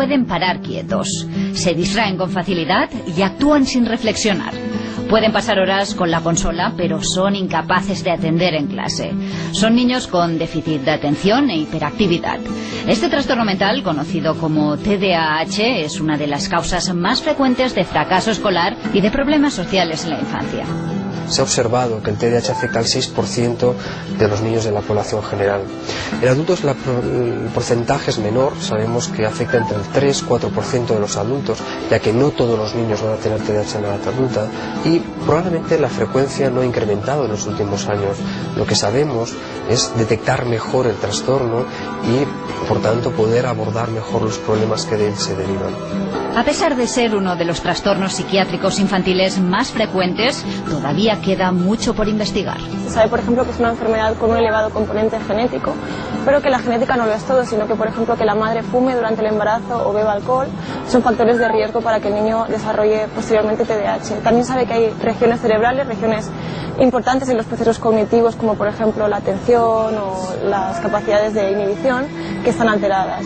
pueden parar quietos. Se distraen con facilidad y actúan sin reflexionar. Pueden pasar horas con la consola, pero son incapaces de atender en clase. Son niños con déficit de atención e hiperactividad. Este trastorno mental, conocido como TDAH, es una de las causas más frecuentes de fracaso escolar y de problemas sociales en la infancia. Se ha observado que el TDAH afecta al 6% de los niños de la población general. En adultos el porcentaje es menor, sabemos que afecta entre el 3-4% de los adultos, ya que no todos los niños van a tener TDAH en la edad adulta, y probablemente la frecuencia no ha incrementado en los últimos años. Lo que sabemos es detectar mejor el trastorno y, por tanto, poder abordar mejor los problemas que de él se derivan. A pesar de ser uno de los trastornos psiquiátricos infantiles más frecuentes, todavía queda mucho por investigar. Se sabe, por ejemplo, que es una enfermedad con un elevado componente genético, pero que la genética no lo es todo, sino que, por ejemplo, que la madre fume durante el embarazo o beba alcohol son factores de riesgo para que el niño desarrolle posteriormente TDAH. También sabe que hay regiones cerebrales, regiones importantes en los procesos cognitivos, como por ejemplo la atención o las capacidades de inhibición, que están alteradas.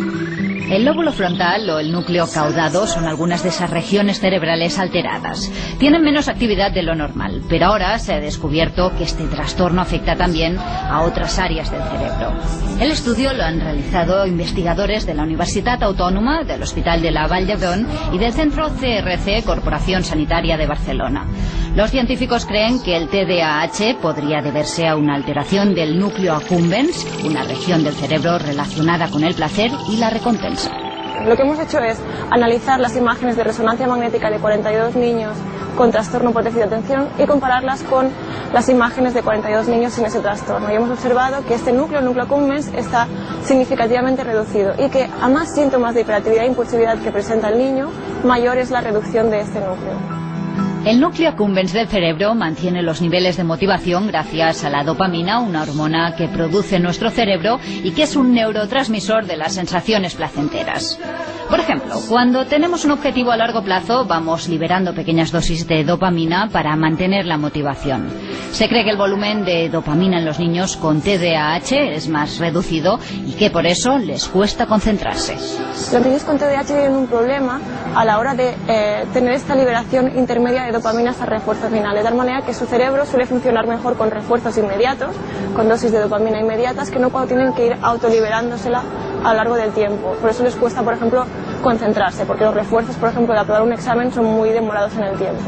El lóbulo frontal o el núcleo caudado son algunas de esas regiones cerebrales alteradas. Tienen menos actividad de lo normal, pero ahora se ha descubierto que este trastorno afecta también a otras áreas del cerebro. El estudio lo han realizado investigadores de la Universitat Autónoma, del Hospital de la Vall d'Hebron y del Centro CRC, Corporación Sanitaria de Barcelona. Los científicos creen que el TDAH podría deberse a una alteración del núcleo accumbens, una región del cerebro relacionada con el placer y la recompensa. Lo que hemos hecho es analizar las imágenes de resonancia magnética de 42 niños con trastorno por déficit de atención y compararlas con las imágenes de 42 niños sin ese trastorno. Y hemos observado que este núcleo, el núcleo accumbens, está significativamente reducido y que a más síntomas de hiperactividad e impulsividad que presenta el niño, mayor es la reducción de este núcleo. El núcleo accumbens del cerebro mantiene los niveles de motivación gracias a la dopamina, una hormona que produce nuestro cerebro y que es un neurotransmisor de las sensaciones placenteras. Por ejemplo, cuando tenemos un objetivo a largo plazo, vamos liberando pequeñas dosis de dopamina para mantener la motivación. Se cree que el volumen de dopamina en los niños con TDAH es más reducido y que por eso les cuesta concentrarse. Los niños con TDAH tienen un problema a la hora de tener esta liberación intermedia de dopamina hasta refuerzo final, de tal manera que su cerebro suele funcionar mejor con refuerzos inmediatos, con dosis de dopamina inmediatas, que no cuando tienen que ir autoliberándosela a lo largo del tiempo. Por eso les cuesta, por ejemplo, concentrarse, porque los refuerzos, por ejemplo, de aprobar un examen son muy demorados en el tiempo.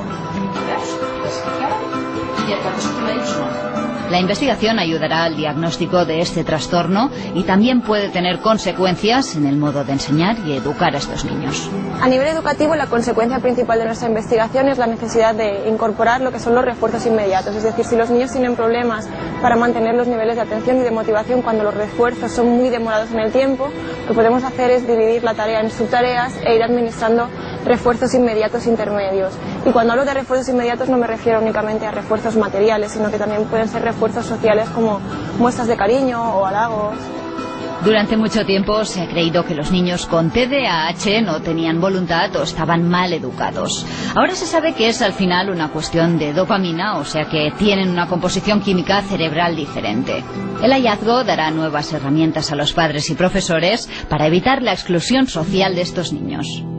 La investigación ayudará al diagnóstico de este trastorno y también puede tener consecuencias en el modo de enseñar y educar a estos niños. A nivel educativo, la consecuencia principal de nuestra investigación es la necesidad de incorporar lo que son los refuerzos inmediatos. Es decir, si los niños tienen problemas para mantener los niveles de atención y de motivación cuando los refuerzos son muy demorados en el tiempo, lo que podemos hacer es dividir la tarea en subtareas e ir administrando refuerzos inmediatos intermedios. Y cuando hablo de refuerzos inmediatos no me refiero únicamente a refuerzos materiales, sino que también pueden ser refuerzos sociales como muestras de cariño o halagos. Durante mucho tiempo se ha creído que los niños con TDAH no tenían voluntad o estaban mal educados. Ahora se sabe que es al final una cuestión de dopamina, o sea que tienen una composición química cerebral diferente. El hallazgo dará nuevas herramientas a los padres y profesores para evitar la exclusión social de estos niños.